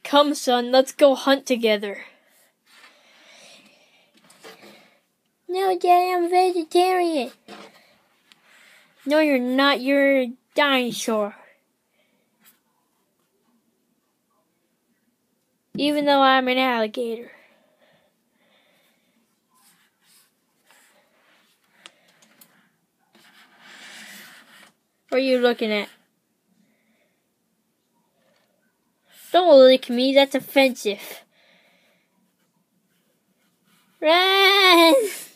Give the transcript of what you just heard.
Come, son, let's go hunt together. No, Daddy, I'm a vegetarian. No, you're not. You're a dinosaur. Even though I'm an alligator. What are you looking at? Don't lick me, that's offensive. Run!